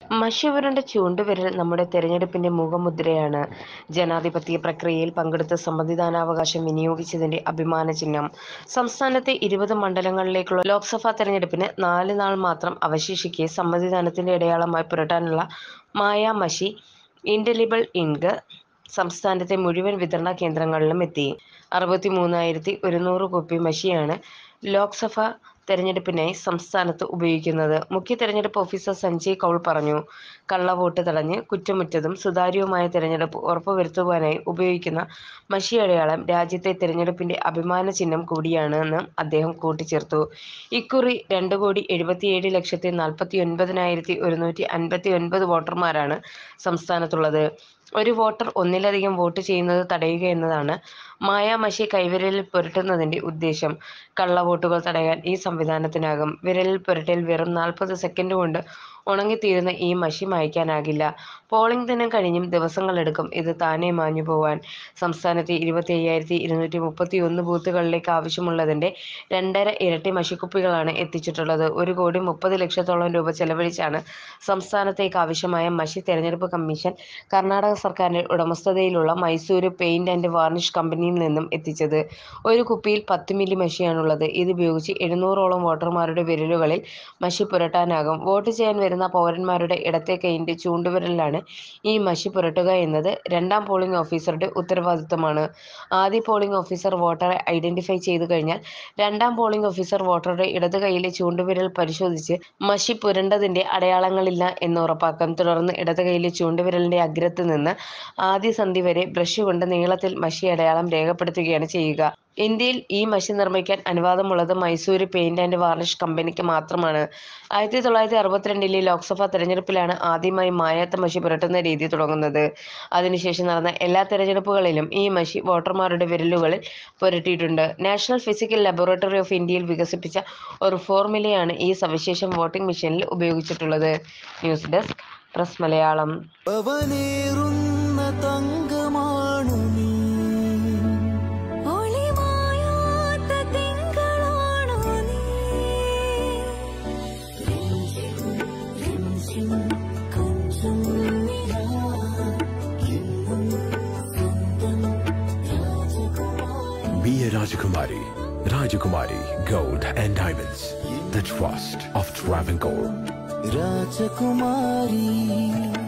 മഷിവരന്റെ ചൂണ്ടുവിരൽ നമ്മുടെ തെരഞ്ഞെടുപ്പിന്റെ മുഖമുദ്രയാണ്. ജനാധിപത്യ പ്രക്രിയയിൽ പങ്കെടുത്ത് സമ്മതിദാനാവകാശം വിനിയോഗിച്ചതിന്റെ അഭിമാന ചിഹ്നം. സംസ്ഥാനത്തെ 20 മണ്ഡലങ്ങളിലേക്കുള്ള ലോക്സഭാ തെരഞ്ഞെടുപ്പിന് 4 നാൾ മാത്രം അവശേഷിക്കെ സമ്മതിദാനത്തിന്റെ അടയാളമായി പുരട്ടാനുള്ള മായാമഷി ഇൻഡെലിബിൾ ഇങ്ക് സംസ്ഥാനത്തെ മുഴുവൻ വിതരണ കേന്ദ്രങ്ങളിലും എത്തി. 63,100 കുപ്പി മഷിയാണ് ലോക്സഭാ തെരഞ്ഞെടുപ്പിനായി സംസ്ഥാനത്ത് ഉപയോഗിക്കുന്നത്. മുഖ്യ തെരഞ്ഞെടുപ്പ് ഓഫീസർ സഞ്ജയ് കൗൾ പറഞ്ഞു. കള്ളവോട്ട് തടഞ്ഞ് കുറ്റമറ്റതും സുതാര്യവുമായ തെരഞ്ഞെടുപ്പ് ഉറപ്പുവരുത്തുവാനായി ഉപയോഗിക്കുന്ന മഷിയടയാളം രാജ്യത്തെ തെരഞ്ഞെടുപ്പിന്റെ അഭിമാന ചിഹ്നം കൂടിയാണെന്ന് അദ്ദേഹം കൂട്ടിച്ചേർത്തു. ഇക്കുറി 2,77,49,159 വോട്ടർമാരാണ് സംസ്ഥാനത്തുള്ളത്. ഒരു വോട്ടർ ഒന്നിലധികം വോട്ട് ചെയ്യുന്നത് തടയുക എന്നതാണ് മായാമഷി കൈവിരലിൽ പുരട്ടുന്നതിന്റെ ഉദ്ദേശം. കള്ളവോട്ടുകൾ തടയാൻ ഈ സംവിധാനത്തിനാകും. വിരലിൽ പുരട്ടിയാൽ വെറും 40 സെക്കൻഡ് കൊണ്ട് ഉണങ്ങിത്തീരുന്ന ഈ മഷി മായ്ക്കാനാകില്ല. പോളിംഗ് ദിനം കഴിഞ്ഞും ദിവസങ്ങളെടുക്കും ഇത് താനെ മാഞ്ഞു പോവാൻ. സംസ്ഥാനത്തെ 25,231 ബൂത്തുകളിലേക്ക് ആവശ്യമുള്ളതിന്റെ 2.5 ഇരട്ടി മഷിക്കുപ്പികളാണ് എത്തിച്ചിട്ടുള്ളത്. 1,30,00,000-ഓളം രൂപ ചെലവഴിച്ചാണ് സംസ്ഥാനത്തേക്ക് ആവശ്യമായ മഷി തെരഞ്ഞെടുപ്പ് കമ്മീഷൻ കർണാടക സർക്കാരിന്റെ ഉടമസ്ഥതയിലുള്ള മൈസൂരു പെയിന്റ് ആൻഡ് വാർണിഷ് കമ്പനിയിൽ നിന്നും എത്തിച്ചത്. ഒരു കുപ്പിയിൽ 10 മില്ലി മഷിയാണുള്ളത്. ഇതുപയോഗിച്ച് 700-ഓളം വോട്ടർമാരുടെ വിരലുകളിൽ മഷി പുരട്ടാനാകും. വോട്ട് ചെയ്യാൻ വരുന്ന പൗരന്മാരുടെ ഇടത്തെ കൈയിന്റെ ചൂണ്ടുവിരലിലാണ് ഈ മഷി പുരട്ടുക എന്നത് രണ്ടാം പോളിംഗ് ഓഫീസറുടെ ഉത്തരവാദിത്തമാണ്. ആദ്യ പോളിംഗ് ഓഫീസർ വോട്ടറെ ഐഡന്റിഫൈ ചെയ്തു കഴിഞ്ഞാൽ രണ്ടാം പോളിംഗ് ഓഫീസർ വോട്ടറുടെ ഇടത് കൈയിലെ ചൂണ്ടുവിരൽ പരിശോധിച്ച് മഷി പുരണ്ടതിന്റെ അടയാളങ്ങളില്ല എന്ന് ഉറപ്പാക്കും. തുടർന്ന് ഇടത് കൈയിലെ ചൂണ്ടുവിരലിന്റെ അഗ്രത്ത് നിന്ന് ആദ്യ സന്ധി വരെ ബ്രഷ് കൊണ്ട് നീളത്തിൽ മഷി അടയാളം രേഖപ്പെടുത്തുകയാണ് ചെയ്യുക. ഇന്ത്യയിൽ ഈ മഷി നിർമ്മിക്കാൻ അനുവാദമുള്ളത് മൈസൂരു പെയിന്റ് ആൻഡ് വാർണിഷ് കമ്പനിക്ക് മാത്രമാണ്. 1962-ലെ ലോക്സഭാ തെരഞ്ഞെടുപ്പിലാണ് ആദ്യമായി മായാത്ത മഷി പുരട്ടുന്ന രീതി തുടങ്ങുന്നത്. അതിനുശേഷം നടന്ന എല്ലാ തെരഞ്ഞെടുപ്പുകളിലും ഈ മഷി വോട്ടർമാരുടെ വിരലുകളിൽ പുരട്ടിയിട്ടുണ്ട്. നാഷണൽ ഫിസിക്കൽ ലബോറട്ടറി ഓഫ് ഇന്ത്യയിൽ വികസിപ്പിച്ച ഒരു ഫോർമുലയാണ് ഈ സവിശേഷം വോട്ടിംഗ് മെഷീനിൽ ഉപയോഗിച്ചിട്ടുള്ളത്. News desk press Malayalam. Be a Rajakumari. Rajakumari Gold and Diamonds. The trust of Travancore. Rajakumari.